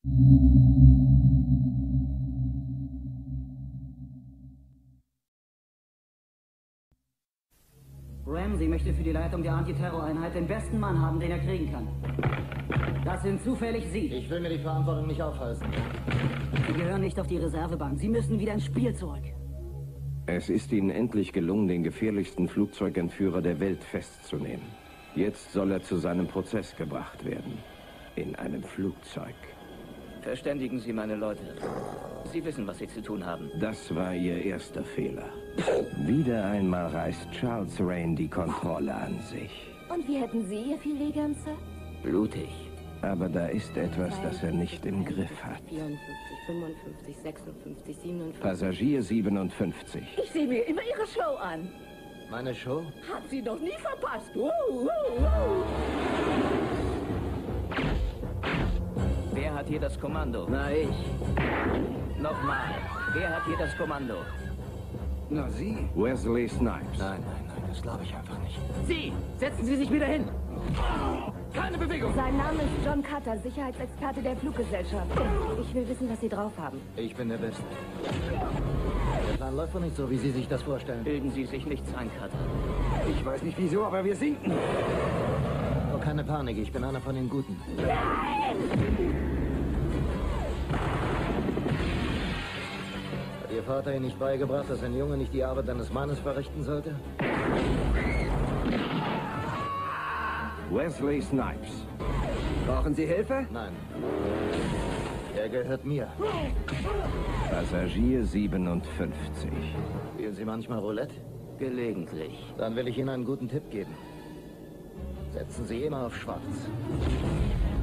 Ramsey möchte für die Leitung der Antiterroreinheit den besten Mann haben, den er kriegen kann. Das sind zufällig Sie. Ich will mir die Verantwortung nicht aufhalsen. Sie gehören nicht auf die Reservebank. Sie müssen wieder ins Spiel zurück. Es ist Ihnen endlich gelungen, den gefährlichsten Flugzeugentführer der Welt festzunehmen. Jetzt soll er zu seinem Prozess gebracht werden. In einem Flugzeug. Verständigen Sie meine Leute. Sie wissen, was Sie zu tun haben. Das war Ihr erster Fehler. Wieder einmal reißt Charles Rain die Kontrolle an sich. Und wie hätten Sie Ihr Filetgern, Sir? Blutig. Aber da ist etwas, das er nicht im Griff hat. 54, 55, 56, 57. Passagier 57. Ich sehe mir immer Ihre Show an. Meine Show? Hat sie noch nie verpasst. Wer hat hier das Kommando? Na, ich. Nochmal. Wer hat hier das Kommando? Na, Sie? Wesley Snipes. Nein, das glaube ich einfach nicht. Sie! Setzen Sie sich wieder hin! Keine Bewegung! Sein Name ist John Cutter, Sicherheitsexperte der Fluggesellschaft. Ich will wissen, was Sie drauf haben. Ich bin der Beste. Der Plan läuft wohl nicht so, wie Sie sich das vorstellen. Bilden Sie sich nichts ein, Cutter. Ich weiß nicht wieso, aber wir sinken. Oh, keine Panik, ich bin einer von den Guten. Hat Ihr Vater Ihnen nicht beigebracht, dass ein Junge nicht die Arbeit eines Mannes verrichten sollte? Wesley Snipes. Brauchen Sie Hilfe? Nein. Er gehört mir. Passagier 57. Spielen Sie manchmal Roulette? Gelegentlich. Dann will ich Ihnen einen guten Tipp geben. Setzen Sie immer auf Schwarz.